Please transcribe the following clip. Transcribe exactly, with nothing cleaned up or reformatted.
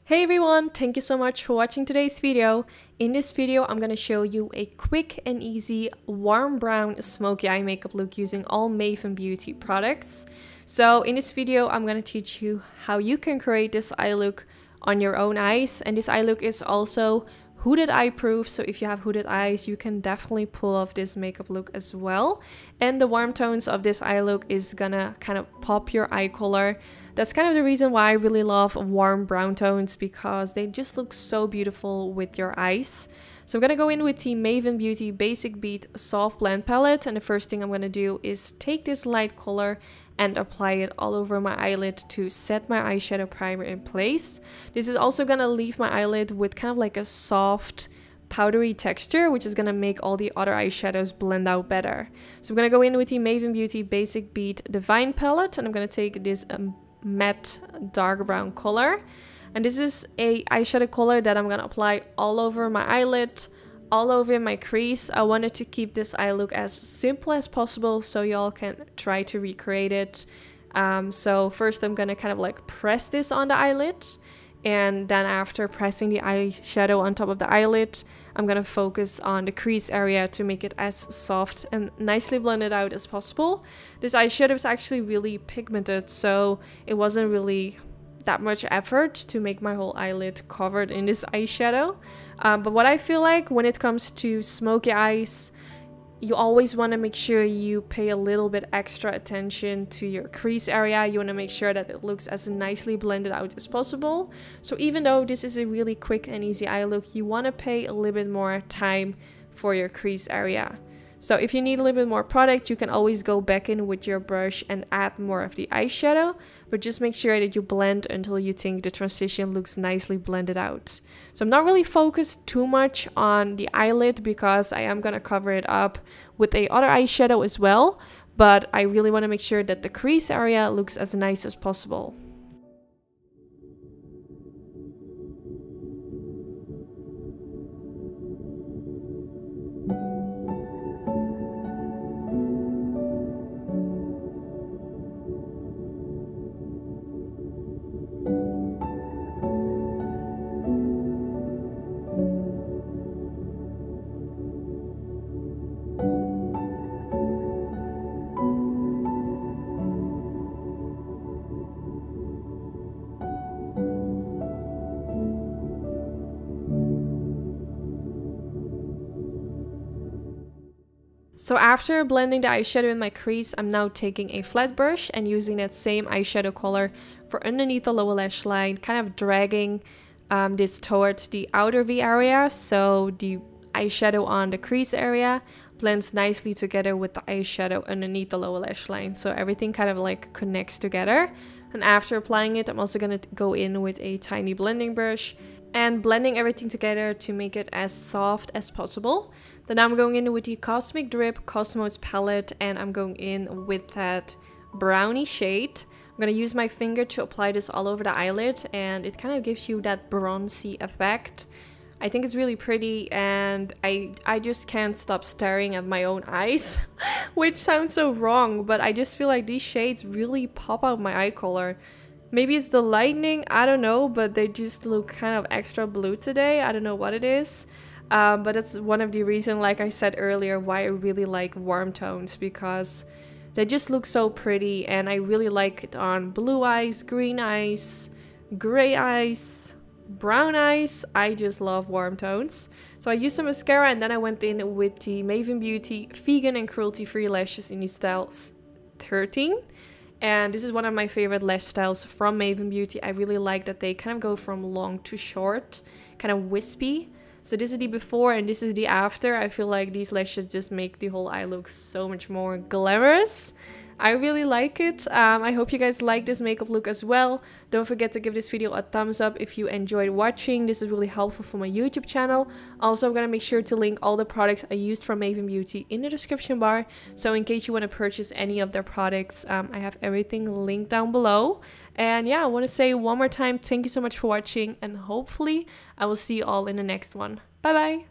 Hey everyone, thank you so much for watching today's video. In this video, I'm going to show you a quick and easy warm brown smoky eye makeup look using all Maven Beauty products. So in this video, I'm going to teach you how you can create this eye look on your own eyes. And this eye look is also hooded eye proof, so if you have hooded eyes, you can definitely pull off this makeup look as well. And the warm tones of this eye look is gonna kind of pop your eye color. That's kind of the reason why I really love warm brown tones, because they just look so beautiful with your eyes. So I'm gonna go in with the Maven Beauty Basic Beat Soft Blend Palette, and the first thing I'm gonna do is take this light color and apply it all over my eyelid to set my eyeshadow primer in place. This is also gonna leave my eyelid with kind of like a soft, powdery texture, which is gonna make all the other eyeshadows blend out better. So I'm gonna go in with the Maven Beauty Basic Beat Divine Palette, and I'm gonna take this um, matte dark brown color. And this is a eyeshadow color that I'm gonna apply all over my eyelid, all over my crease. I wanted to keep this eye look as simple as possible so y'all can try to recreate it. Um, so first I'm gonna kind of like press this on the eyelid, and then after pressing the eyeshadow on top of the eyelid, I'm gonna focus on the crease area to make it as soft and nicely blended out as possible. This eyeshadow is actually really pigmented, so it wasn't really that much effort to make my whole eyelid covered in this eyeshadow. Um, but what I feel like when it comes to smoky eyes, you always want to make sure you pay a little bit extra attention to your crease area. You want to make sure that it looks as nicely blended out as possible. So even though this is a really quick and easy eye look, you want to pay a little bit more time for your crease area. So if you need a little bit more product, you can always go back in with your brush and add more of the eyeshadow, but just make sure that you blend until you think the transition looks nicely blended out. So I'm not really focused too much on the eyelid because I am gonna cover it up with a other eyeshadow as well, but I really want to make sure that the crease area looks as nice as possible. So after blending the eyeshadow in my crease, I'm now taking a flat brush and using that same eyeshadow color for underneath the lower lash line, kind of dragging um, this towards the outer V area, so the eyeshadow on the crease area blends nicely together with the eyeshadow underneath the lower lash line, so everything kind of like connects together. And after applying it, I'm also going to go in with a tiny blending brush and blending everything together to make it as soft as possible. Then I'm going in with the Cosmic Drip Cosmos palette, and I'm going in with that brownie shade. I'm going to use my finger to apply this all over the eyelid, and it kind of gives you that bronzy effect. I think it's really pretty, and I, I just can't stop staring at my own eyes, which sounds so wrong, but I just feel like these shades really pop out my eye color. Maybe it's the lighting, I don't know, but they just look kind of extra blue today. I don't know what it is. Um, but that's one of the reasons, like I said earlier, why I really like warm tones, because they just look so pretty, and I really like it on blue eyes, green eyes, gray eyes, brown eyes. I just love warm tones. So I used some mascara, and then I went in with the Maven Beauty Vegan and Cruelty Free Lashes in the style thirteen. And this is one of my favorite lash styles from Maven Beauty. I really like that they kind of go from long to short, kind of wispy. So this is the before and this is the after. I feel like these lashes just make the whole eye look so much more glamorous. I really like it. Um, I hope you guys like this makeup look as well. Don't forget to give this video a thumbs up if you enjoyed watching. This is really helpful for my YouTube channel. Also, I'm going to make sure to link all the products I used from Maven Beauty in the description bar. So in case you want to purchase any of their products, um, I have everything linked down below. And yeah, I want to say one more time, thank you so much for watching, and hopefully I will see you all in the next one. Bye bye!